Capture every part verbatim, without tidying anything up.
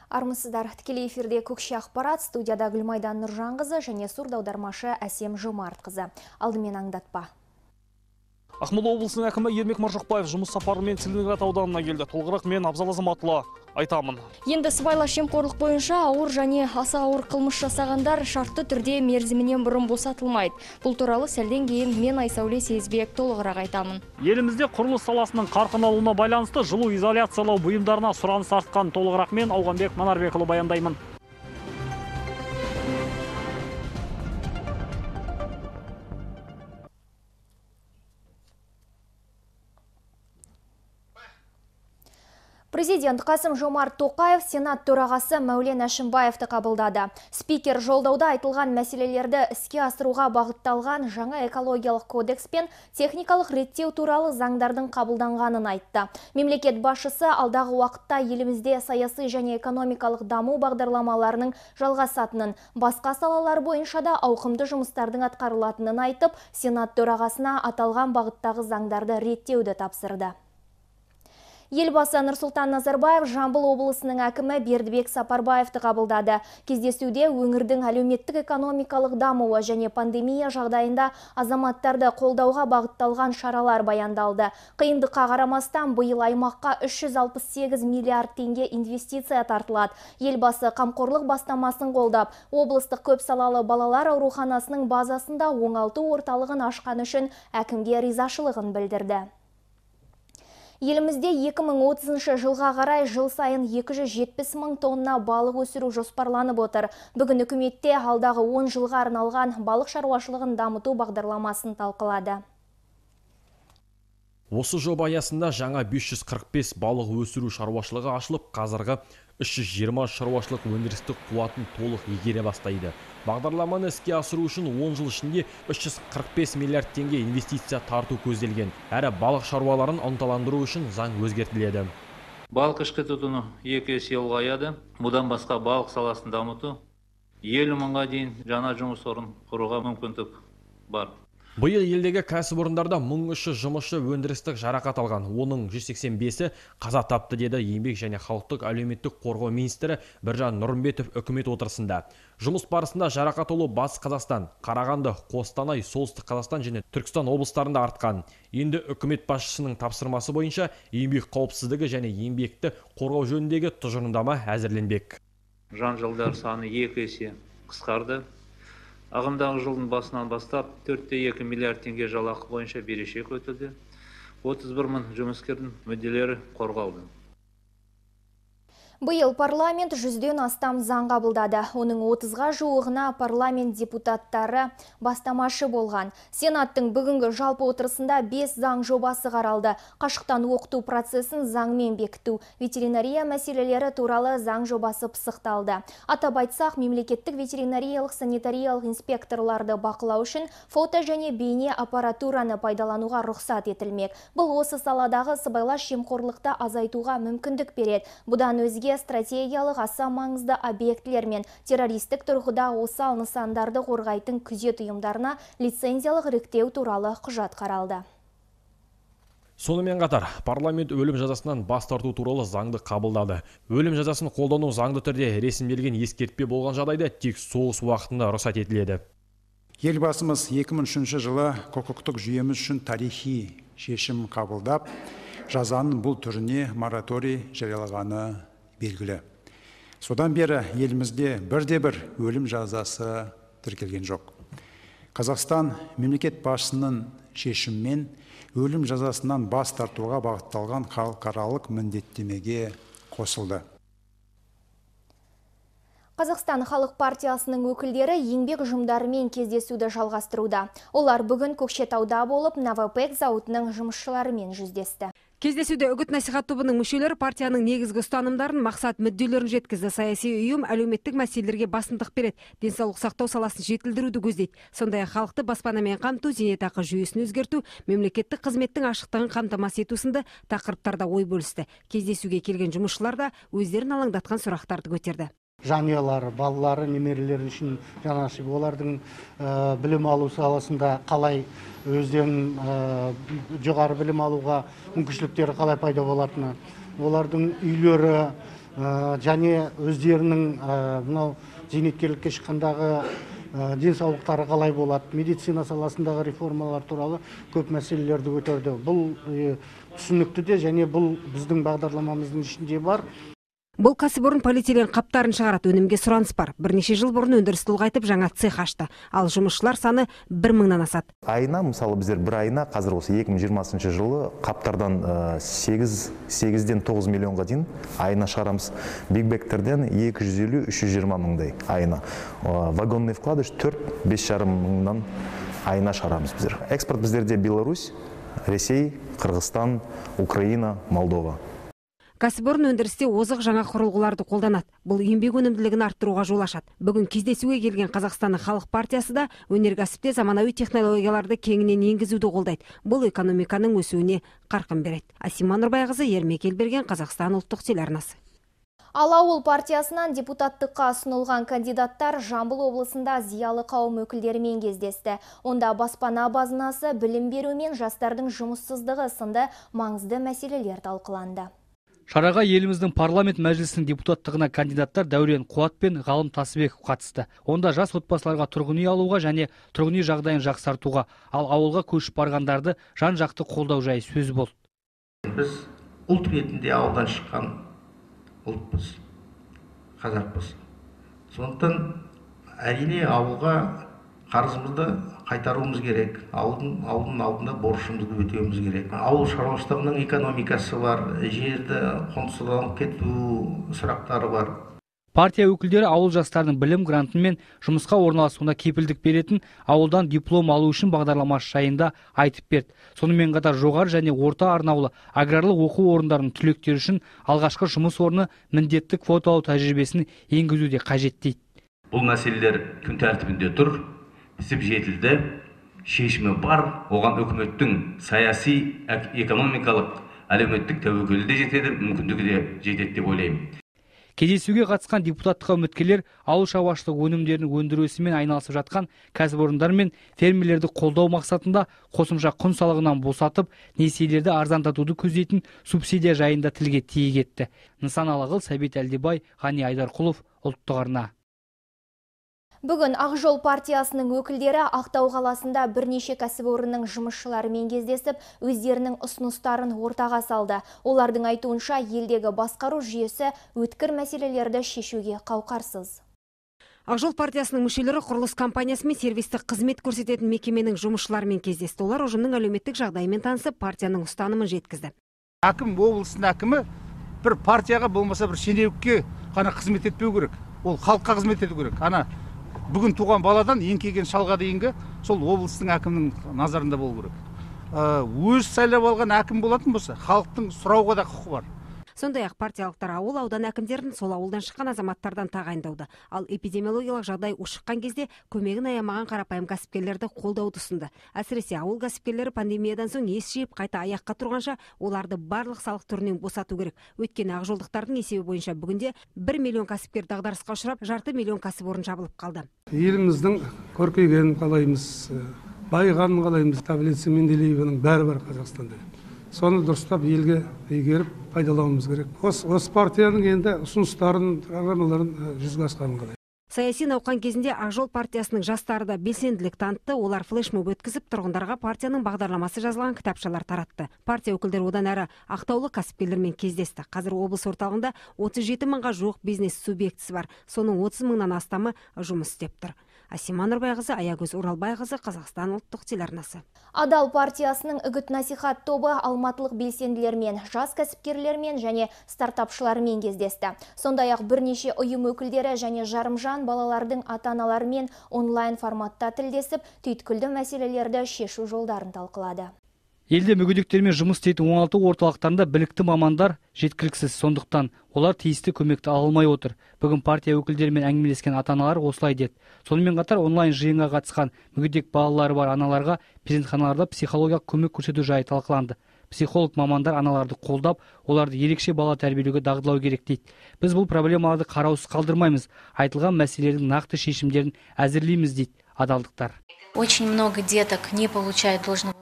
Армысыздар, тікелей эфирде Көкше ақпарат, студияда Гүлмайдан Нұржанқызы және сурдаудармашы Әсем Жомартқызы. Алдымен аңдатпа. Ақмола облысының әкімі Ермек Маржықпаев жұмыс сапарымен Целиноград ауданына келді. Толығырақ мен Абзал Азаматұлы айтамын. Енді сыбайлас жемқорлық бойынша ауыр және аса ауыр қылмыс жасағандар шартты түрде мерзімінен бұрын босатылмайды. Бұл туралы сәлден кейін мен Айсәуле Сезбек толығырақ айтамын. Елімізде құрылыс саласының қарқын алуына байланысты жылу изоляциялау бұйымдарына сұраныс артқан. Толығырақ мен Ауғанбек Манарбекұлы баяндаймын. Президент Қасым Жомарт Тоқаев Сенат төрағасы Мәулен Әшімбаевты қабылдады. Спикер жолдауда айтылған мәселелерді іске асыруға бағытталған жаңа экологиялық кодекс пен техникалық реттеу туралы заңдардың қабылданғанын айтты. Мемлекет басшысы алдағы уақытта елімізде саяси және экономикалық даму бағдарламаларының жалғасатынын, басқа салалар бойынша да ауқымды жұмыстардың атқарылатынын айтып, Сенат төрағасына аталған бағыттағы заңдарды реттеуді тапсырды. Елбасы Нұрсұлтан Назарбаев Жамбыл облысының әкімі Бердібек Сапарбаевты қабылдады. Кездесуде өңірдің әлеуметтік экономикалық дамуы және пандемия жағдайында азаматтарды қолдауға бағытталған шаралар баяндалды. Қиындыққа қарамастан биыл аймаққа үш жүз алпыс сегіз миллиард теңге инвестиция тартылады. Елбасы қамқорлық бастамасын қолдап, облыстық көпсалалы балалар ауруханасының базасында оңалту орталығын ашқан үшін әкімге ризашылығын білдірді. Елімізде екі мың отызыншы жылға қарай жыл сайын екі жүз жетпіс мың тонна балық өсіру жоспарланып отыр. Бүгін үкіметте алдағы он жылға арналған балық шаруашылығын дамыту бағдарламасын талқылады. Осы жоба аясында жаңа бес жүз қырық бес балық өсіру шаруашылығы ашылып, қазіргі үш жүз жиырма шаруашылық өндірістік қуатын толық игере бастайды. Бағдарламаны іске асыру үшін он жыл ішінде үш жүз қырық бес миллиард теңге инвестиция тарту көзделген. Әрі балық шаруаларын ынталандыру үшін заң өзгертіледі. Балық ішкі тұтыну екі есе ұлғаяды. Бұдан басқа балық саласын дамыту елу мыңға дейін жаңа жұмыс орын құруға мүмкіндік бар. Биыл елдегі кәсіпорындарда мың үш жүз жұмысшы өндірістік жарақат алған, оның жүз сексен бесі қаза тапты, деді еңбек және халықтық әлеуметтік қорғау министрі Біржан Нұрымбетов үкімет отырысында. Жұмыс барысында жарақат алу Батыс Қазақстан, Қарағанды, Қостанай, Солтүстік Қазақстан және Түркістан облыстарында артқан. Енді үкімет басшысының тапсырмасы бойынша еңбек қауіпсіздігі және еңбекті қорғау жөніндегі тұжырымдама әзірленбек. Жанжалдар саны екі есе қысқарды. Ағымдағы жылдың басынан бастап төрт те екі миллиард теңге жалақы бойынша берешек өтілді. отыз бір мың жұмыскердің мүдделері қорғалды. Биыл парламент жүзден астам заң қабылдады. Оның отызға жуығына парламент депутаттары бастамашы болған. Сенаттың бүгінгі жалпы отырысында бес заң жобасы қаралды. Қашықтан оқыту процесін заңмен бекіту, ветеринария мәселелері туралы заң жобасы пысықталды. Атап айтсақ, мемлекеттік ветеринариялық санитариялық инспекторларды бақылау үшін фото және бейне аппаратураны пайдалануға рұқсат етілмек. Бұл осы саладағы сыбайлас жемқорлықты азайтуға мүмкіндік береді. Бұдан өзге стратегиялық аса маңызды объектілер мен террористік тұрғыда осал нысандарды қорғайтын күзет ұйымдарына лицензиялық іріктеу туралы құжат қаралды. Сонымен қатар, парламент өлім жазасынан бас тарту туралы заңды қабылдады. Өлім жазасын қолдану заңды түрде ресімделген ескертпе болған жағдайда тек соғыс уақытында рұқсат етіледі. Елбасымыз екі мың үшінші жылы құқықтық жүйеміз үшін тарихи шешім қабылдап, жазаның бұл түріне мораторий жариялағаны белгілі. Содан бері елімізде бірде-бір өлім жазасы тіркелген жоқ. Қазақстан мемлекет басшысының шешіммен өлім жазасынан бас тартуға бағытталған халықаралық міндеттемеге қосылды. Қазақстан халық партиясының өкілдері еңбек ұжымдарымен кездесуді жалғастыруда. Олар бүгін Көкшетауда болып, Новопэк зауытының жұмысшыларымен жүздесті. Кездесуде үгіт насихат тобының мүшелері партияның негізгі ұстанымдарын, мақсат мүдделерін жеткізді. Саяси ұйым әлеуметтік мәселелерге басымдық береді, денсаулық сақтау саласын жетілдіруді көздейді. Сондай-ақ халықты баспанамен қамту, зейнетақы жүйесін өзгерту, мемлекеттік қызметтің ашықтығын қамтамасыз ету сынды тақырыптарда ой бөлісті. Кездесуге келген жұмысшылар да өздерін алаңдатқан сұрақтарды көтерді. Жанұялары, балалары, немерелері үшін жанашып, олардың білім алу саласында қалай өздерін жоғары білім алуға мүмкіншіліктері қалай пайда болатыны, олардың үйлері, және өздерінің мынау зейнеткерлікке шыққандағы денсаулықтары қалай болады, медицина саласындағы реформалар туралы көп мәселелерді көтерді. Бұл түсінікті де және бұл біздің бағдарламамыздың ішінде бар. Бұл кәсіпорын полиэтилен қаптарын шығарады, өнімге сұраныс бар. Бірнеше жыл бұрын өндірісті ұлғайтып жаңа цех ашты. Ал жұмысшылар саны бір мыңнан асады. Айына, мысалы біздер бір айына қазір осы екі мың жиырмасыншы жылы қаптардан сегізден тоғыз миллионға дейін айына шығарамыз. Бигбектерден екі жүз елу үш жүз жиырма мыңдай айына. Вагонный вкладыш төрт бес жарым мыңнан айына шығарамыз біздер. Экспорт біздерде Беларусь, Ресей, Қырғызстан, Украина, Молдова. Кәсіпорын өндірісте озық жаңа құрылғыларды қолданады. Бұл еңбек өнімділігін арттыруға жол ашады. Бүгін кездесуге келген Қазақстанның халық партиясы да өнеркәсіпте заманауи технологияларды кеңінен енгізуді қолдайды. Бұл экономиканың өсуіне қарқын береді. Асима Нұрбайқызы, Ермек Елберген, Қазақстан ұлттық телеарнасы. Ал ауыл партиясынан депутаттыққа ұсынылған кандидаттар Жамбыл облысында зиялы қауым өкілдерімен кездесті. Онда баспана базынасы, білім беру мен жастардың жұмыссыздығы сынды маңызды мәселелер талқыланды. Шараға еліміздің парламент мәжілісінің депутаттығына кандидаттар Дәурен Қуат пен Ғалым Тасыбеков қатысты. Онда жас отбасыларға тұрғын үй алуға және тұрғын үй жағдайын жақсартуға, ал ауылға көшіп барғандарды жан-жақты қолдау жайы сөз болды. Біз ұлт ретінде ауылдан шыққан ұлтпыз, қазақпыз. Сондықтан әрине ауылға қарызымызды қайтаруымыз керек. Ауылдың ауылдың алдында борышымызды өтеуіміз керек. Ауыл шаруашылығының экономикасы бар, жерді қоңсызданып кету сұрақтары бар. Партия өкілдері ауыл жастарының білім грантын мен жұмысқа орналасуына кепілдік беретін ауылдан диплом алу үшін бағдарламасы жайында айтып берді. Сонымен қатар жоғары және орта арнаулы аграрлық оқу орындарының түлектері үшін алғашқы жұмыс орны міндетті квоталау тәжірибесін енгізуде қажет дейді. Бұл мәселелер күн тәртібінде тұр. Пісіп жетілді, шешімі бар, оған үкіметтің саяси, экономикалық, әлеуметтік тәуекелі де жетеді, мүмкіндігі де жетеді деп ойлаймын. Кездесуге қатысқан депутаттыққа үміткерлер ауыл шаруашылық өнімдерінің өндірісімен айналысып жатқан кәсіпорындар мен фермерлерді қолдау мақсатында қосымша құн салығынан босатып, несиелерді арзандатуды көздейтін субсидия жайында тілге тиек етті. Нысаналы Сәбит Әлдебай, Ғани Айдарқұлов, ұлттық арна. Бүгін Ақжол партиясының өкілдері Ақтау қаласында бірнеше кәсіпорынның жұмысшыларымен кездесіп, өздерінің ұсыныстарын ортаға салды. Олардың айтуынша елдегі басқару жүйесі өткір мәселелерді шешуге қауқарсыз. Ақжол партиясының мүшелері құрылыс компаниясы мен сервистік қызмет көрсететін мекеменің жұмысшыларымен кездесті. Олар ұжымның әлеуметтік жағдайымен танысып, партияның ұстанымын жеткізді. Әкім облысының әкімі бір партияға болмаса бір шенеунікке ғана қызмет етпеу керек. Ол халыққа қызмет ету керек. Ана бүгін туған баладан еңкейген шалға дейінгі сол облыстың әкімнің назарында болу керек. Өз сайлап алған әкім болатын болса, халықтың сұрауға да құқы бар. Сондай-ақ партиялықтар ауыл аудан әкімдерін сол ауылдан шыққан азаматтардан тағайындауды. Ал эпидемиологиялық жағдай ушыққан кезде көмегін аямаған қарапайым кәсіпкерлерді қолдауды ұсынды. Әсіресе ауыл кәсіпкерлері пандемиядан соң ес жиып қайта аяққа тұрғанша оларды барлық салық түрінен босату керек. Өйткені ақжолдықтардың есебі бойынша бүгінде бір миллион кәсіпкер дағдарысқа ұшырап, жарты миллион кәсіпорын жабылып қалды. Еліміздің көркейгенін қалаймыз, байығанын қалаймыз. Таблица Менделееваның бәрі бар Қазақстанда. Соны дұрыстап елге игеріп пайдалануымыз керек. Осы партияның енді ұсыныстарын, программаларын жүзеге асырғанын қалаймын. Саяси науқан кезінде Ақжол партиясының жастары да белсенділік танытты. Олар флешмоб өткізіп, тұрғындарға партияның бағдарламасы жазылған кітапшалар таратты. Партия өкілдері одан әрі ақтаулық кәсіпкерлермен кездесті. Қазір облыс орталығында отыз жеті мыңға жуық бизнес субъектісі бар. Соның отыз мыңнан астамы жұмыс істеп тұр. Асима Нұрбайқызы, Аягөз Оралбайқызы, Қазақстан ұлттық телеарнасы. Адал партиясының үгіт-насихат тобы алматылық белсенділермен, жас кәсіпкерлермен және стартапшылармен кездесті. Сондай-ақ бірнеше ұйым өкілдері және жарымжан балалардың ата-аналарымен онлайн форматта тілдесіп, түйткілді мәселелерді шешу жолдарын талқылады. Елде мүгедектермен жұмыс істейтін он алты орталықтарында білікті мамандар жеткіліксіз, сондықтан олар тиісті көмекті ала алмай отыр. Бүгін партия өкілдерімен әңгімелескен ата-аналар осылай деді. Сонымен қатар онлайн жиынға қатысқан мүгедек балалары бар аналарға перзентханаларда психологиялық көмек көрсету жайы талқыланды. Психолог мамандар аналарды қолдап, оларды ерекше бала тәрбиелеуге дағдылау керек дейді. Біз бұл проблемаларды қараусыз қалдырмаймыз, айтылған мәселелердің нақты шешімдерін әзірлейміз дейді адалдықтар. Очень много деток не получают должного.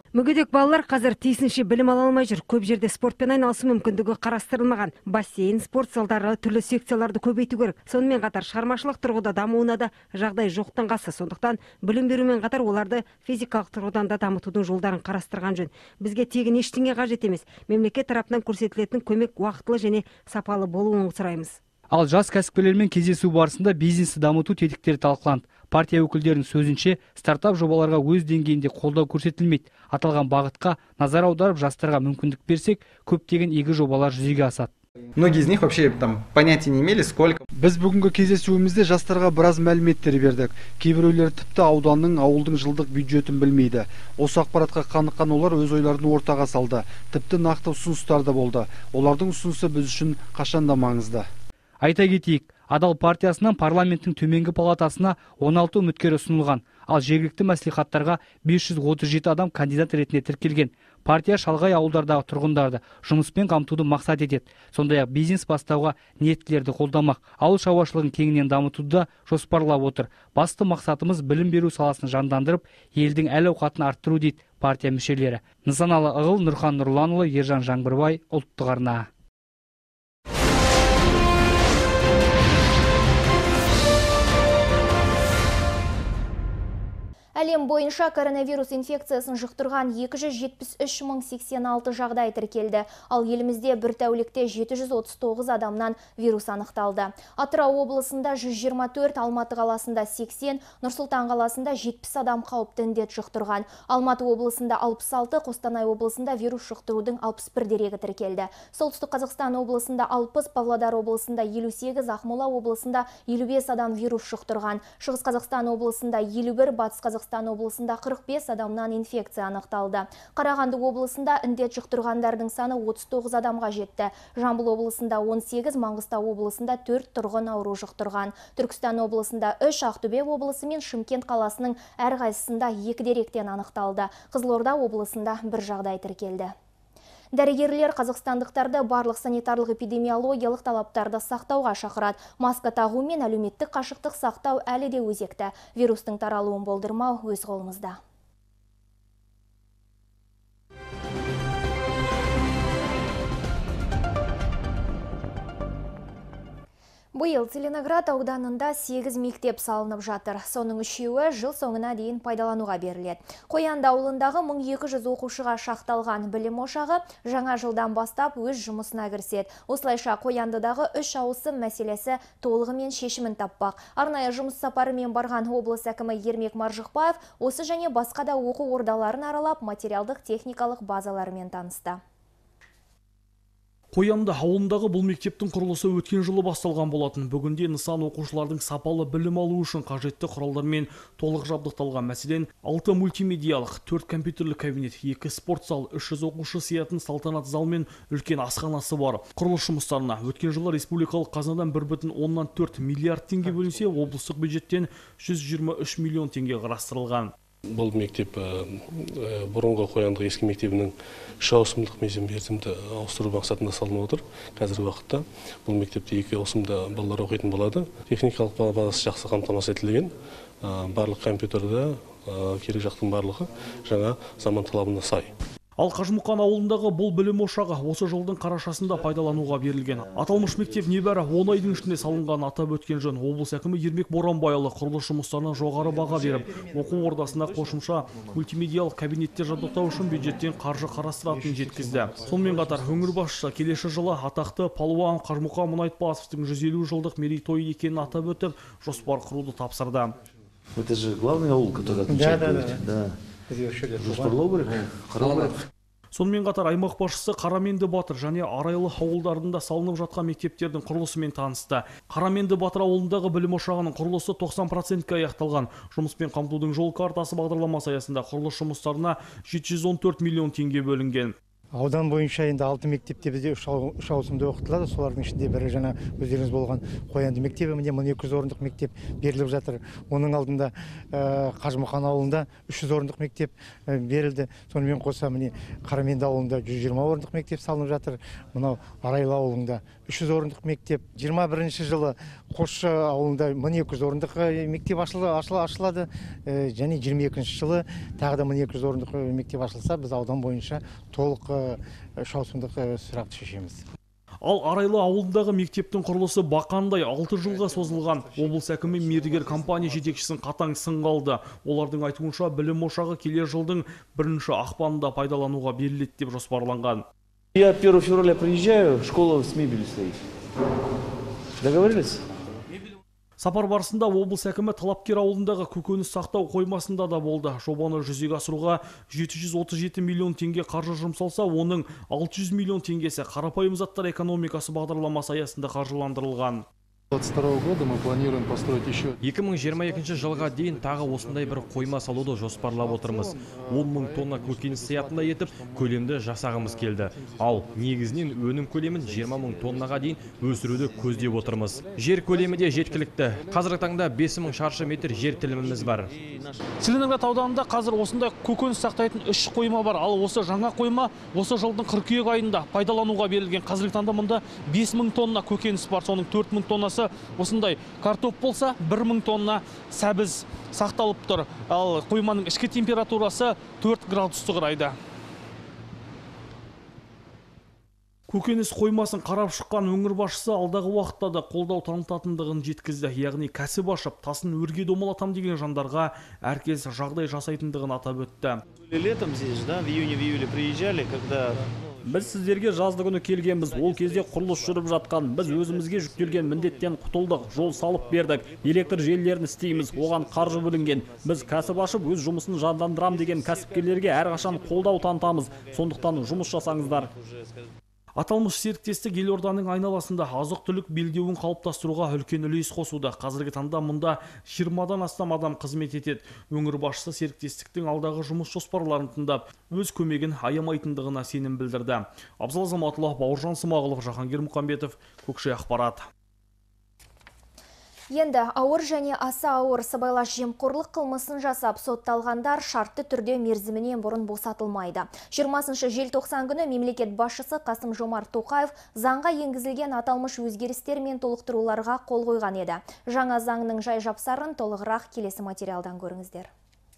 Мүгедек балалар қазір тиісінше білім ала алмай жүр. Көп жерде спортпен айналысу мүмкіндігі қарастырылмаған. Бассейн, спорт залдары, түрлі секцияларды көбейту керек. Сонымен қатар шығармашылық тұрғыда дамуына да жағдай жоқтың қасы. Сондықтан білім берумен қатар оларды физикалық тұрғыдан да дамытудың жолдарын қарастырған жөн. Бізге тегін ештеңе қажет емес. Мемлекет тарапынан көрсетілетін көмек уақытылы және сапалы болуын сұраймыз. Ал жас кәсіпкерлермен кездесу барысында бизнесті дамыту тетіктері талқыланды. Партия өкілдерінің сөзінше, стартап жобаларға өз деңгейінде қолдау көрсетілмейді. Аталған бағытқа назар аударып, жастарға мүмкіндік берсек, көптеген игі жобалар жүзеге асады. Многие из них вообще там понятия не имели, сколько. Біз бүгінгі кездесуімізде жастарға біраз мәліметтер бердік. Кейбіреулер тіпті ауданның, ауылдың жылдық бюджетін білмейді. Осы ақпаратқа қаныққан олар өз ойларын ортаға салды. Тіпті нақты ұсыныстар да болды. Олардың ұсынысы біз үшін қашанда маңызды. Айта кетейік, Адал партиясынан парламенттің төменгі палатасына он алты үміткер ұсынылған, ал жергілікті мәслихаттарға бес жүз отыз жеті адам кандидат ретінде тіркелген. Партия шалғай ауылдардағы тұрғындарды жұмыспен қамтуды мақсат етеді. Сондай-ақ бизнес бастауға ниеттілерді қолдамақ, ауыл шаруашылығын кеңінен дамытуды жоспарлап отыр. Басты мақсатымыз білім беру саласын жандандырып, елдің әл-ауқатын арттыру дейді партия мүшелері. Нысаналы Ығыл, Нұрхан Нұрланұлы, Ержан Жаңбырбай, ұлттық арна. Әлем бойынша коронавирус инфекциясын жұқтырған екі жүз жетпіс үш мың сексен алты жағдай тіркелді. Ал елімізде бір тәулікте жеті жүз отыз тоғыз адамнан вирус анықталды. Атырау облысында жүз жиырма төрт, Алматы қаласында сексен, Нұр-Сұлтан қаласында жетпіс адам қауіпті індет жұқтырған. Алматы облысында алпыс алты, Қостанай облысында вирус жұқтырудың алпыс бір дерегі тіркелді. Солтүстік Қазақстан облысында алпыс, Павлодар облысында елу сегіз, Ақмола облысында елу бес адам вирус жұқтырған. Шығыс Қазақстан облысында елу бір, Батыс Қазақстан облысында қырық бес адамнан инфекция анықталды. Қарағанды облысында індет жұқтырғандардың саны отыз тоғыз адамға жетті. Жамбыл облысында он сегіз, Маңғыстау облысында төрт тұрғын ауру жұқтырған. Түркістан облысында үш, Ақтөбе облысы мен Шымкент қаласының әрқайсысында екі деректен анықталды. Қызылорда облысында бір жағдай тіркелді. Дәрігерлер қазақстандықтарды барлық санитарлық эпидемиологиялық талаптарды сақтауға шақырады. Маска тағу мен әлеуметтік қашықтық сақтау әлі де өзекті. Вирустың таралуын болдырмау өз қолымызда. Бұйыл Целиноград ауданында сегіз мектеп салынып жатыр. Соның үшеуі жыл соңына дейін пайдалануға беріледі. Қоянды ауылындағы мың екі жүз оқушыға шақталған білім ошағы жаңа жылдан бастап өз жұмысына кіріседі. Осылайша Қояндыдағы үш ауысым мәселесі толығымен шешімін таппақ. Арнайы жұмыс сапарымен барған облыс әкімі Ермек Маржықпаев осы және басқа да оқу ордаларын аралап материалдық техникалық базаларымен танысты. Қоянды ауылындағы бұл мектептің құрылысы өткен жылы басталған болатын. Бүгінде нысан оқушылардың сапалы білім алу үшін қажетті құралдармен толық жабдықталған. Мәселен, алты мультимедиялық, төрт компьютерлік кабинет, екі спорт зал, үш жүз оқушы сиятын салтанат зал мен үлкен асханасы бар. Құрылыс жұмыстарына өткен жылы республикалық қазынадан бір бүтін оннан төрт миллиард теңге бөлінсе, облыстық бюджеттен жүз жиырма үш миллион теңге қарастырылған. Бұл мектеп бұрынғы Қоянды ескі мектебінің үш ауысымдық мерзімді ауыстыру мақсатында салынып отыр. Қазіргі уақытта бұл мектепте екі ауысымда балалар оқитын болады. Техникалық базасы жақсы қамтамасыз етілген. Барлық компьютерді, керек жақтың барлығы жаңа заман талабына сай. Ал Қажымұқан ауылындағы бұл білім ошағы осы жылдың қарашасында пайдалануға берілген. Аталмыш мектеп небәрі он айдың ішінде салынған атап өткен жөн. Облыс әкімі Ермек Боранбайұлы құрылыс жұмыстарына жоғары баға беріп, оқу ордасына қосымша мультимедиялық кабинеттер жабдықтау үшін бюджеттен қаржы қарастыратынын жеткізді. Сонымен қатар өңір басшысы келесі жылы атақты палуан Қажымұқан Мұнайтпасовтың жүз елу жылдық мерейтойы екенін атап өтіп, жоспар құруды тапсырды. Это же главный аул, который отмечает. Да. Сонымен қатар аймақ басшысы Қараменді Батыр және Арайлы ауылдарында салынып жатқан мектептердің құрылысымен танысты. Қараменді Батыр ауылындағы білім ошағының құрылысы тоқсан процентке аяқталған. Жұмыспен қамтудың жол картасы бағдарламасы аясында құрылыс жұмыстарына жеті жүз он төрт миллион теңге бөлінген. Аудан бойынша енді алты мектепте бізде үш ауысымда оқытылады. Солардың ішінде бірі жаңа өздеріңіз болған Қоянды мектебі, міне мың екі жүз орындық мектеп беріліп жатыр. Оның алдында Қажымұқан ауылында үш жүз орындық мектеп берілді. Сонымен қоса міне Қараменді ауылында жүз жиырма орындық мектеп салынып жатыр. Мынау Арайлы ауылында үш жүз орындық мектеп. жиырма бірінші жылы Қосшы ауылында мың екі жүз орындық мектеп ашылады. Және жиырма екінші жылы тағы да мың екі жүз орындық мектеп ашылса, біз аудан бойынша толық үш ауысымдық сұрақты шешеміз. Ал Арайлы ауылындағы мектептің құрылысы бақандай алты жылға созылған. Облыс әкімі мердігер компания жетекшісін қатаң сынға алды. Олардың айтуынша білім ошағы келер жылдың бірінші ақпанында пайдалануға беріледі деп жоспарланған. Я первого февраля приезжаю, школа с мебелью стоит. Договорились? Сапар барысында облыс әкімі Талапкер ауылындағы көкөніс сақтау қоймасында да болды. Жобаны жүзеге асыруға жеті жүз отыз жеті миллион теңге қаржы жұмсалса, оның алты жүз миллион теңгесі қарапайым заттар экономикасы бағдарламасы аясында қаржыландырылған. двадцать второго года мы планируем построить еще. екі мың жиырма екінші жылға дейін тағы осындай бір қойма салуды жоспарлап отырмыз. он мың тонна көкөніс сиятындай етіп, көлемді жасағымыз келді. Ал негізінен өнім көлемін жиырма мың тоннаға дейін өсіруді көздеп отырмыз. Жер көлемі де жеткілікті. Қазіргі таңда бес мың шаршы метр жер теліміміз бар. Целиноград ауданында қазір осындай көкөніс сақтайтын үш қойма бар. Ал осы жаңа қойма осы жылдың қыркүйек айында пайдалануға берілген. Қазіргі таңда мұнда бес мың тонна көкөніс бар. Соның төрт мың тоннасы осындай картоп болса, бір мың тонна сәбіз сақталып тұр. Ал қойманың ішкі температурасы төрт градусты құрайды. Көкөніс қоймасын қарап шыққан өңір басшысы алдағы уақытта да қолдау танытатындығын жеткізді. Яғни кәсіп ашып, тасын өрге домалатам деген жандарға әркез жағдай жасайтындығын атап өтті. Летом здесь, да, в июне, в июле приезжали, когда Біз сіздерге жазды күні келгенбіз, ол кезде құрылыс жүріп жатқан. Біз өзімізге жүктелген міндеттен құтылдық, жол салып бердік, электр желілерін істейміз, оған қаржы бөлінген. Біз кәсіп ашып, өз жұмысын жандандырам деген кәсіпкерлерге әрқашан қолдау танытамыз. Сондықтан жұмыс жасаңыздар. Аталмыш серіктестік елорданың айналасында азық-түлік белдеуін қалыптастыруға үлкен үлес қосуда. Қазіргі таңда мұнда жиырмадан астам адам қызмет етеді. Өңір басшысы серіктестіктің алдағы жұмыс жоспарларын тыңдап, өз көмегін аямайтындығына сенім білдірді. Абзал Азаматұлы, Бауыржан Смағұлов, Жахангер Мұхамбетов, Көкше ақпарат. Енді ауыр және аса ауыр сыбайлас жемқорлық қылмысын жасап сотталғандар шартты түрде мерзімінен бұрын босатылмайды. жиырмасыншы желтоқсан күні мемлекет басшысы Қасым-Жомарт Тоқаев заңға енгізілген аталмыш өзгерістер мен толықтыруларға қол қойған еді. Жаңа заңның жай-жапсарын толығырақ келесі материалдан көріңіздер.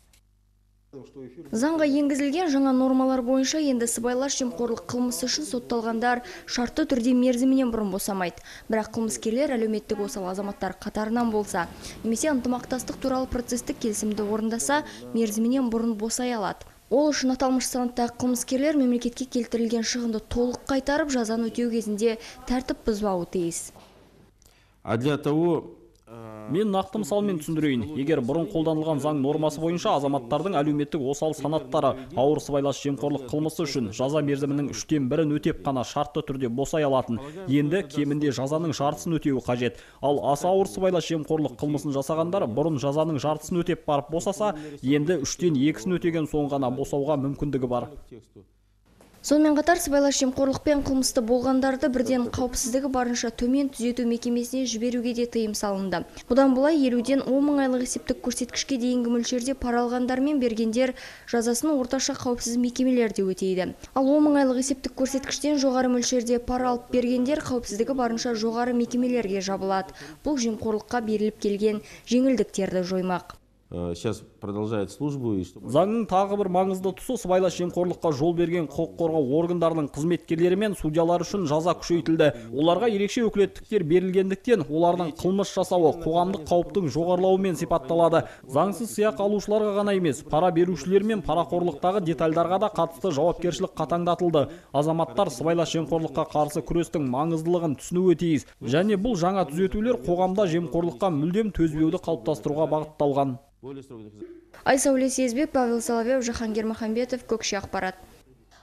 Заңға енгізілген жаңа нормалар бойынша енді сыбайлас жемқорлық қылмысы үшін сотталғандар шартты түрде мерзімінен бұрын босамайды. Бірақ қылмыскерлер әлеуметтік осал азаматтар қатарынан болса, немесе ынтымақтастық туралы процестік келісімді орындаса, мерзімінен бұрын босай алады. Ол үшін аталмыш санаттағы қылмыскерлер мемлекетке келтірілген шығынды толық қайтарып, жазаны өтеу кезінде тәртіп бұзбауы тиіс. А для того Мен нақты мысалмен түсіндірейін. Егер бұрын қолданылған заң нормасы бойынша азаматтардың әлеуметтік осал санаттары ауыр сыбайлас жемқорлық қылмысы үшін жаза мерзімінің үштен бірін өтеп қана шартты түрде босай алатын. Енді кемінде жазаның жартысын өтеуі қажет. Ал аса ауыр сыбайлас жемқорлық қылмысын жасағандар бұрын жазаның жартысын өтеп барып босаса, енді үштен екісін өтеген соң ғана босауға мүмкіндігі бар. Сонымен қатар сыбайлас жемқорлықпен қылмысты болғандарды бірден қауіпсіздігі барынша төмен түзету мекемесіне жіберуге де тыйым салынды. Бұдан былай елуден он мың айлық есептік көрсеткішке дейінгі мөлшерде пара алғандар мен бергендер жазасын орташа қауіпсіз мекемелерде өтейді. Ал он мың айлық есептік көрсеткіштен жоғары мөлшерде пара алып бергендер қауіпсіздігі барынша жоғары мекемелерге жабылады. Бұл жемқорлыққа беріліп келген жеңілдіктерді жоймақ. Сейчас продолжает службу. Заңның тағы бір маңызды тұсы сыбайлас жемқорлыққа жол берген құқық қорғау органдарының қызметкерлері мен судьялар үшін жаза күшейтілді. Оларға ерекше өкілеттіктер берілгендіктен, олардың қылмыс жасауы қоғамдық қауіптің жоғарылауымен сипатталады. Заңсыз сыйақы алушыларға ғана емес, пара берушілер мен парақорлықтағы детальдарға да қатысты жауапкершілік қатаңдатылды. Азаматтар сыбайлас жемқорлыққа қарсы күрестің маңыздылығын түсінуі тиіс. Және бұл жаңа түзетулер қоғамда жемқорлыққа мүлдем төзбеуді қалыптастыруға бағытталған. Айсауле Сезбек, Павел Соловьев, Жахангер Махамбетов, Көкше ақпарат.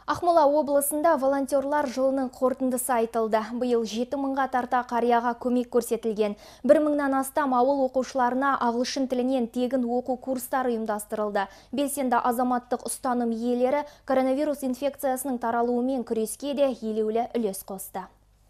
Ақмола облысында волонтерлар жылының қорытындысы айтылды. Биыл жеті мыңға тарта қарияға көмек көрсетілген. бір мыңнан астам ауыл оқушыларына ағылшын тілінен тегін оқу курстары ұйымдастырылды. Белсенді азаматтық ұстаным иелері коронавирус инфекциясының таралуымен күреске де елеулі үлес қосты.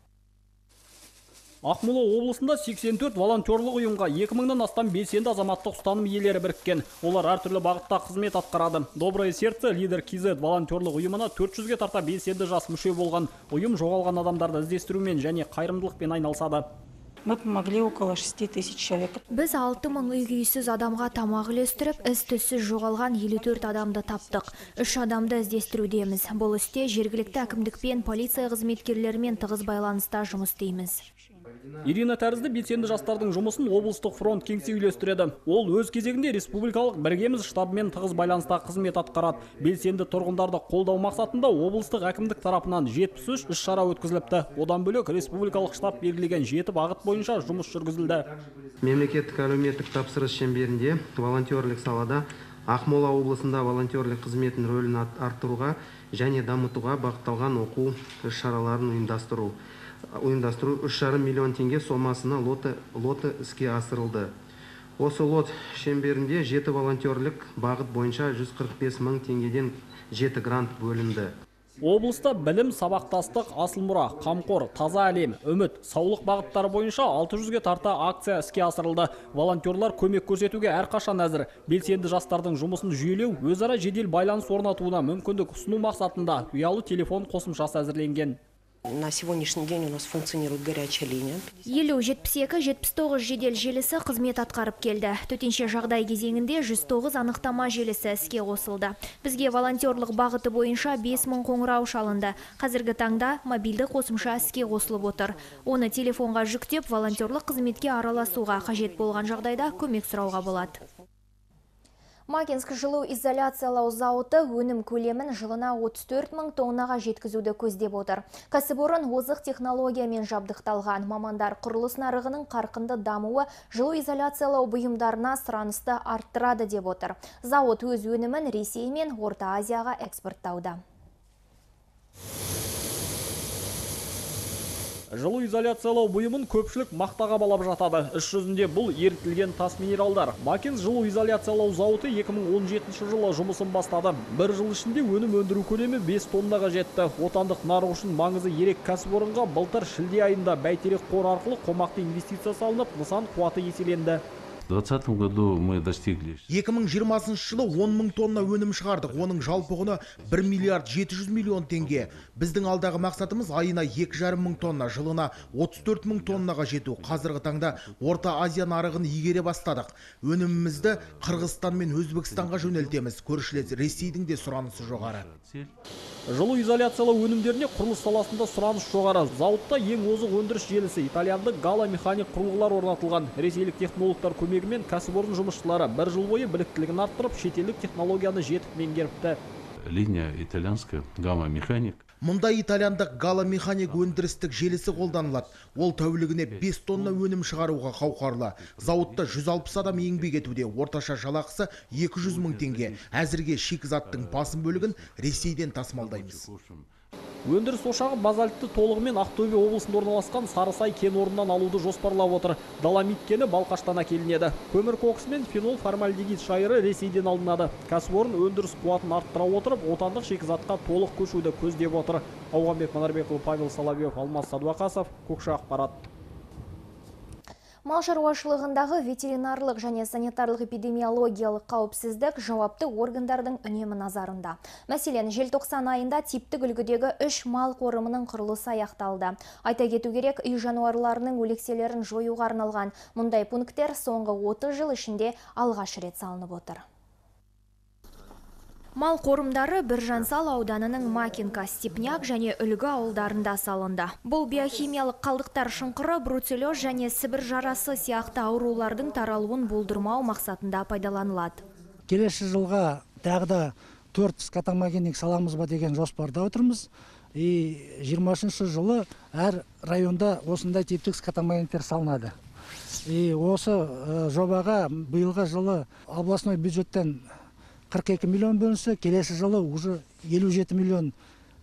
Ақмола облысында сексен төрт волонтерлық ұйымға екі мыңнан астам белсенді азаматтық ұстаным иелері біріккен. Олар әртүрлі бағытта қызмет атқарады. Доброе сердце Лидер Кз волонтерлық ұйымына төрт жүзге тарта белсенді жас мүше болған. Ұйым жоғалған адамдарды іздестірумен және қайырымдылықпен айналысады. Мы помогли около шести тысяч человек. Біз алты мың үй-күйсіз адамға тамақ үлестіріп, із-түзсіз жоғалған елу төрт адамды таптық. үш адамды іздестірудеміз. Бұл істе жергілікті әкімдікпен полиция қызметкерлерімен тығыз байланыста жұмыс істейміз. Ирина тәрізді белсенді жастардың жұмысын облыстық фронт кеңсе үйлестіреді. Ол өз кезегінде республикалық біргеміз штабымен тығыз байланыста қызмет атқарады. Белсенді тұрғындарды қолдау мақсатында облыстық әкімдік тарапынан жетпіс үш іс-шара өткізіліпті. Одан бөлек республикалық штаб белгілеген жеті бағыт бойынша жұмыс жүргізілді. Мемлекеттік әлеуметтік тапсырыс шеңберінде волонтерлік салада Ақмола облысында волонтерлік қызметін рөлін арттыруға және дамытуға бағытталған оқу іс-шараларын ұйымдастыру. Ұйымдастыру үш жарым миллион теңге сомасына лоты, лоты іске асырылды. Осы лот шеңберінде жеті волонтерлік бағыт бойынша жүз қырық бес мың теңгеден жеті грант бөлінді. Облыста білім, сабақтастық, асыл мұра, қамқор, таза әлем, үміт, саулық бағыттары бойынша алты жүзге тарта акция іске асырылды. Волонтерлар көмек көрсетуге әрқашан әзір. Белсенді жастардың жұмысын жүйелеу, өзара жедел байланыс орнатуына мүмкіндік ұсыну мақсатында ұялы телефон қосымшасы әзірленген. На сегодняшний день у нас функционирует горячая линия. елу жетпіс екі жетпіс тоғыз жедел желісі қызмет атқарып келді. Төтенше жағдай кезеңінде жүз тоғыз анықтама желісі іске қосылды. Бізге волонтерлық бағыты бойынша бес мың қоңырау шалынды. Қазіргі таңда мобильді қосымша іске қосылып отыр. Оны телефонға жүктеп, волонтерлық қызметке араласуға қажет болған жағдайда көмек сұрауға болады. Макинск жылу изоляциялау зауыты өнім көлемін жылына отыз төрт мың тоннаға жеткізуді көздеп отыр. Кәсіпорын озық технологиямен жабдықталған. Мамандар құрылыс нарығының қарқынды дамуы жылу изоляциялау бұйымдарына сұранысты арттырады деп отыр. Зауыт өз өнімін Ресей мен Орта Азияға экспорттауда. Жылу изоляциялау бұйымын көпшілік мақтаға балап жатады. Іс жүзінде бұл ерітілген тас минералдар. Макинск жылу изоляциялау зауыты екі мың он жетінші жылы жұмысын бастады. Бір жыл ішінде өнім өндіру көлемі бес тоннаға жетті. Отандық нарық үшін маңызы ерек кәсіпорынға былтыр шілде айында бәйтерек қор арқылы қомақты инвестиция салынып, нысан қуаты еселенді. В двадцатом году мы достигли. екі мың жиырмасыншы жылы он мың тонна өнім шығардық. Оның жалпы құны бір миллиард жеті жүз миллион теңге. Біздің алдағы мақсатымыз айына екі жарым мың тонна, жылына отыз төрт мың тоннаға жету. Қазіргі таңда Орта Азия нарығын игере бастадық. Өнімімізді Қырғызстан мен Өзбекстанға жөнелтеміз. Көршілес Ресейдің де сұранысы жоғары. Жылу изоляциялау өнімдеріне құрылыс саласында сұраныс жоғары. Зауытта ең озық өндіріс желісі итальяндық Гала механик құрылғылар орнатылған. Ресейлік технологтар көмегімен кәсіпорын жұмысшылары бір жыл бойы біліктілігін арттырып, шетелдік технологияны жетік меңгеріпті. Линия итальянская Гама механик. Мұнда итальяндық Гала механик өндірістік желісі қолданылады. Ол тәулігіне бес тонна өнім шығаруға қауқарлы. Зауытта жүз алпыс адам еңбек етуде. Орташа жалақысы екі жүз мың теңге. Әзірге шикізаттың басым бөлігін Ресейден тасымалдаймыз. Өндіріс ошағы базальтты толығымен Ақтөбе облысында орналасқан Сарысай кен орнынан алуды жоспарлап отыр. Доломит кені Балқаштан әкелінеді. Көмір коксы мен фенол формальдегид шайыры Ресейден алынады. Кәсіпорын өндіріс қуатын арттыра отырып, отандық шикізатқа толық көшуді көздеп отыр. Ауғанбек Манарбекұлы, Павел Соловьев, Алмас Садуақасов, Көкші ақпарат. Мал шаруашылығындағы ветеринарлық және санитарлық эпидемиологиялық қауіпсіздік жауапты органдардың үнемі назарында. Мәселен, желтоқсан айында типтік үлгідегі үш мал қорымының құрылысы аяқталды. Айта кету керек, үй жануарларының өлекселерін жоюға арналған мұндай пункттер соңғы отыз жыл ішінде алғаш рет салынып отыр. Мал қорымдары Біржансал ауданының Макинка, Степняк және Үлгі ауылдарында салынды. Бұл биохимиялық қалдықтар шыңқыры, бруцеллез және Сібір жарасы сияқты аурулардың таралуын болдырмау мақсатында пайдаланылады. Келесі жылға тағы да төрт скотомогенник саламыз ба деген жоспарда отырмыз. И жиырмасыншы жылы әр районда осындай типтік скотомогенниктер салынады. И осы жобаға биылғы жылы областной бюджеттен қырық екі миллион бөлінсе, келесі жылы уже елу жеті миллион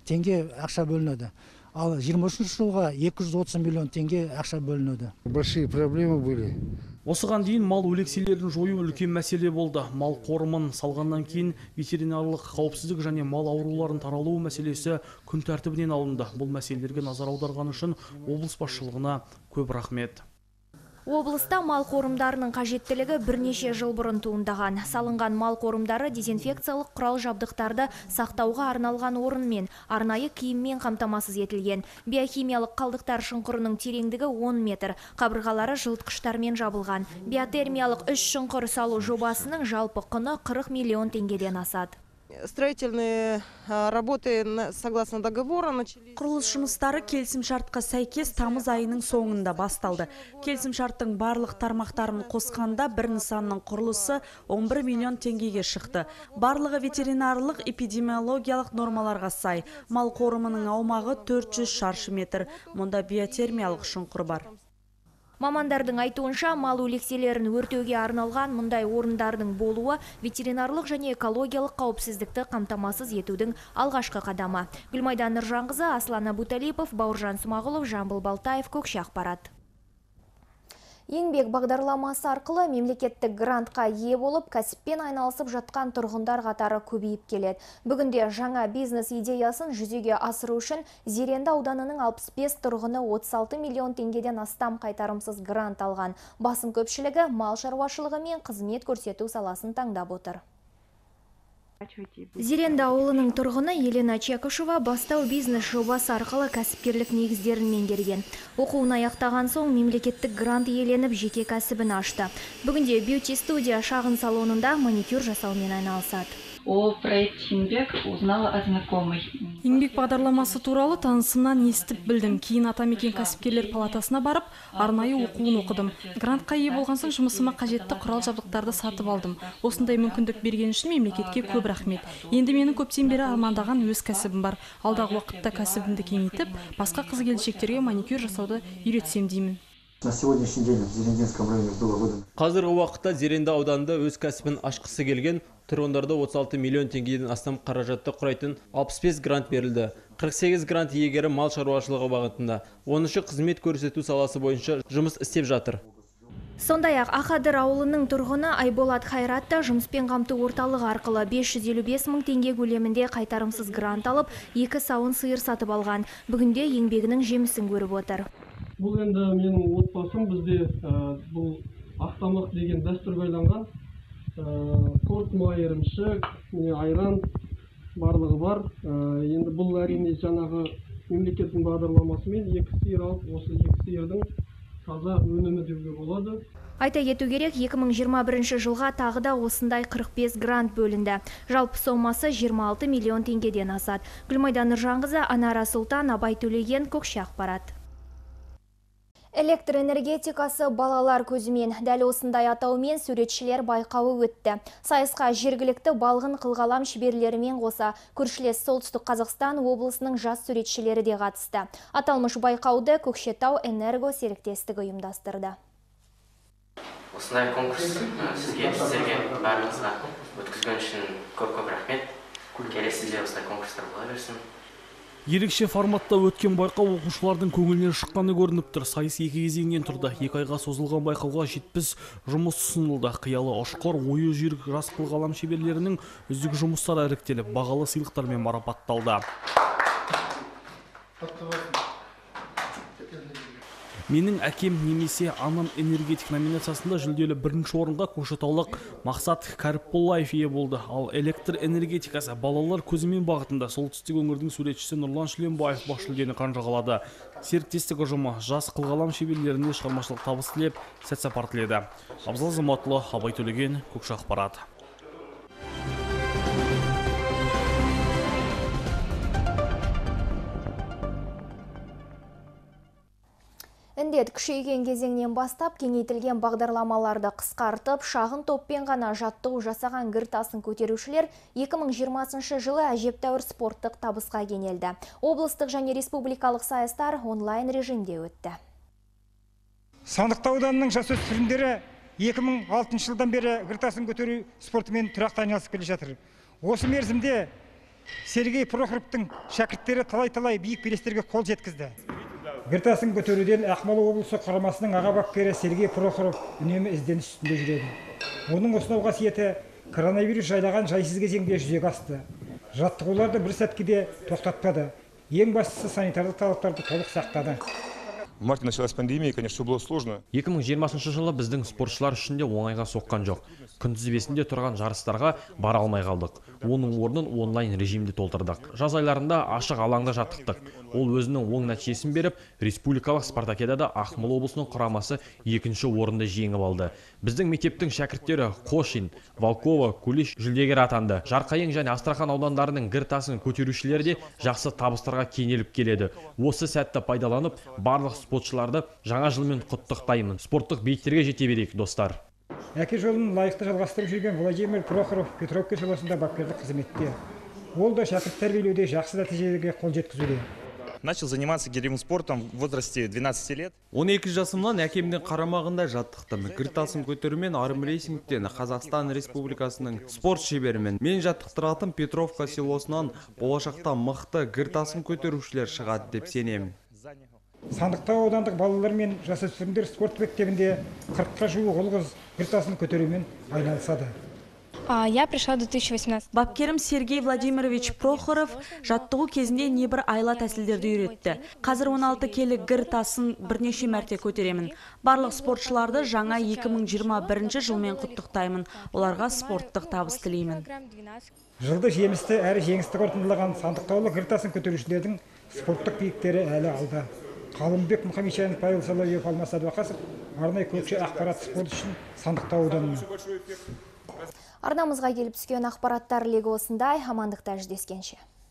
теңге ақша бөлінеді. Ал жиырма үшінші жылға екі жүз отыз миллион теңге ақша бөлінеді. Большие проблемы были. Осыған дейін мал өлекселерін жою үлкен мәселе болды. Мал қорымын салғаннан кейін ветеринарлық қауіпсіздік және мал ауруларын таралу мәселесі күн тәртібінен алынды. Бұл мәселелерге назар аударғаны үшін облыс басшылығына көп рахмет. Облыста мал қорымдарының қажеттілігі бірнеше жыл бұрын туындаған. Салынған мал қорымдары дезинфекциялық құрал жабдықтарды сақтауға арналған орынмен, арнайы киіммен қамтамасыз етілген. Биохимиялық қалдықтар шұңқырының тереңдігі он метр, қабырғалары жылытқыштармен жабылған. Биотермиялық үш шұңқыр салу жобасының жалпы құны қырық миллион теңгеден асады. Строительные работы согласно договора начались. Құрылыс жұмыстары келісімшартқа сәйкес тамыз айының соңында басталды. Келісімшарттың барлық тармақтарын қосқанда бір нысанның құрылысы он бір миллион теңгеге шықты. Барлығы ветеринарлық эпидемиологиялық нормаларға сай. Мал қорымының аумағы төрт жүз шаршы метр. Мұнда биотермиялық шұңқыр бар. Мамандардың айтуынша, мал өлекселерін өртеуге арналған мұндай орындардың болуы ветеринарлық және экологиялық қауіпсіздікті қамтамасыз етудің алғашқы қадамы. Гүлмайдан Нұржанқызы, Аслан Абуталипов, Бауыржан Смағұлов, Жамбыл Балтаев, Көкше ақпарат. Еңбек бағдарламасы арқылы мемлекеттік грантқа ие болып, кәсіппен айналысып жатқан тұрғындар қатары көбейіп келеді. Бүгінде жаңа бизнес идеясын жүзеге асыру үшін Зеренді ауданының алпыс бес тұрғыны отыз алты миллион теңгеден астам қайтарымсыз грант алған. Басым көпшілігі мал шаруашылығы мен қызмет көрсету саласын таңдап отыр. Зеренді ауылының тұрғыны Елена Чекушева бастау бизнес жобасы арқылы кәсіпкерлік негіздерін меңгерген. Оқуын аяқтаған соң мемлекеттік грант иеленіп жеке кәсібін ашты. Бүгінде бьюти-студия шағын салонында маникюр жасаумен айналысады. О проекте еңбек узнала о знакомой. Еңбек бағдарламасы туралы танысымнан естіп білдім. Кейін Атамекен кәсіпкерлер палатасына барып, арнайы оқуын оқыдым. Грантқа ие болған соң жұмысыма қажетті құрал жабдықтарды сатып алдым. Осындай мүмкіндік берген үшін мемлекетке көп рахмет. Енді менің көптен бері армандаған өз кәсібім бар. Алдағы уақытта кәсібімді кеңейтіп, басқа қыз-келіншектерге маникюр жасауды үйретсем деймін. На сегодняшний день в Зерендинском районе было выдано. Қазіргі уақытта Зеренді ауданында өз кәсібін ашқысы келген тұрғындарды отыз алты миллион теңгеден астам қаражатты құрайтын алпыс бес грант берілді. қырық сегіз грант иегері мал шаруашылығы бағытында. он үші қызмет көрсету саласы бойынша жұмыс істеп жатыр. Сондай-ақ Ақадыр ауылының тұрғыны Айболат Хайратта жұмыспен қамту орталығы арқылы бес жүз елу бес мың теңге көлемінде қайтарымсыз грант алып, екі сауын сиыр сатып алған. Бүгінде еңбегінің жемісін көріп отыр. Бұл енді менің отбасым, бізде бұл ақтамақ деген дәстүр байланған. Торт, май, ірімшік, айран барлығы бар. Енді бұл әрине жаңағы мемлекеттің бағдарламасымен екі сиыр алып, осы екі сиырдың таза өнімі деуге болады. Айта кету керек, екі мың жиырма бірінші жылға тағы да осындай қырық бес грант бөлінді. Жалпы сомасы жиырма алты миллион теңгеден асады. Гүлмайдан Нұржанқызы, Анара Сұлтан, Абай Төлеген, Көкше ақпарат. Электр энергетикасы балалар көзімен дәл осындай атаумен суретшілер байқауы өтті. Сайысқа жергілікті балғын қылғалам шеберлерімен қоса көршілес Солтүстік Қазақстан облысының жас суретшілері де қатысты. Аталмыш байқауды Көкшетау энерго серіктестігі ұйымдастырды. Осындай конкурс сізге, сіздерге барлығыңызға өткізген үшін көп-көп рахмет. Келесіде осындай конкурстар бола берсін. Ерекше форматта өткен байқау оқушылардың көңілінен шыққаны көрініп тұр. Сайыс екі кезеңнен тұрды. Екі айға созылған байқауға жетпіс жұмыс ұсынылды. Қиялы ұшқыр, ойы жүйрік жас қылғалам шеберлерінің үздік жұмыстары іріктеліп, бағалы сыйлықтармен марапатталды. Менің әкем немесе анам энергетик номинациясында жүлделі бірінші орынға көкшетаулық Мақсат Кәріпболлаев ие болды. Ал электр энергетикасы балалар көзімен бағытында солтүстік өңірдің суретшісі Нұрлан Шүленбаев бас жүлдені қанжығалады. Серіктестік ұжымы жас қылғалам шеберлеріне шығармашылық табыс тілеп, сәт сапар тіледі. Абзал Заматұлы, Абай Төлеген, Көкше ақпарат. Індет күшейген кезеңнен бастап кеңейтілген бағдарламаларды қысқартып, шағын топпен ғана жаттығу жасаған гір-тасын көтерушілер екі мың жиырмасыншы жылы әжептәуір спорттық табысқа кенелді. Облыстық және республикалық сайыстар онлайн режимде өтті. Сандықтау ауданының жасөспірімдері екі мың алтыншы жылдан бері гір-тасын көтеру спортымен тұрақты айналысып келе жатыр. Осы мерзімде Сергей Прохоровтың шәкірттері талай-талай биік белестерге қол жеткізді. Гір-тасын көтеруден Ақмола облысы құрамасының аға бапкері Сергей Прохоров үнемі ізденіс үстінде жүреді. Оның осынау қасиеті коронавирус жайлаған жайсыз кезеңде жүзеге асты. Жаттығуларды бір сәтке де тоқтатпады. Ең бастысы санитарлық талаптарды толық сақтады. В марте началась пандемия, конечно, все было сложно. екі мың жиырмасыншы жылы біздің спортшылар үшін де оңайға соққан жоқ. Күнтізбесінде тұрған жарыстарға бара алмай қалдық. Оның орнын онлайн режимде толтырдық. Жаз айларында ашық алаңда жаттықтық. Ол өзінің оң нәтижесін беріп, республикалық спартакиадада Ақмола облысының құрамасы екінші орынды жеңіп алды. Біздің мектептің шәкірттері Қошин, Волкова, Кулиш жүлдегер атанды. Жарқайың және Астрахан аудандарының гір-тасын көтерушілері де жақсы табыстарға кенеліп келеді. Осы сәтті пайдаланып, барлық спортшыларды жаңа жылмен құттықтаймын. Спорттық биіктерге жете берейік, достар. Әке жолын лайықты жалғастырып жүрген Владимир Прохоров Петровка селосында бапкерлік қызметте. Ол да шәкірт тәрбиелеуде жақсы нәтижелерге қол жеткізуде. Начал заниматься гиревым спортом в возрасте двенадцати лет. он екі жасымнан әкемнің қарамағында жаттықтым. Гір-тасын көтерумен арм рейсингтен Қазақстан Республикасының спорт шеберімен. Мен жаттықтыратын Петровка селосынан болашақта мықты гір-тасын көтерушілер шығады деп сенемін. Сандықтау аудандық балалар мен жасөспірімдер спорт мектебінде қырыққа жуық ұл-қыз гір-тасын көтерумен айналысады. Я пришла в две тысячи восемнадцатом. Бапкерім Сергей Владимирович Прохоров жаттығу кезінде небір айла тәсілдерді үйретті. Қазір он алты келі гір-тасын бірнеше мәрте көтеремін. Барлық спортшыларды жаңа екі мың жиырма бірінші жылмен құттықтаймын. Оларға спорттық табыс тілеймін. Жылды жемісті әрі жеңісті қорытындылаған сандықтаулық гір-тасын көтерушілердің спорттық биіктері әлі алда. Қалымбек Мұхамеджанов, Павел Соловьев, Алмас Адуақасов, арнайы көкше ақпарат спорт үшін Сандықтау ауданынан. Арнамызға келіп түскен ақпараттар легі осындай, амандықта жүздескенше.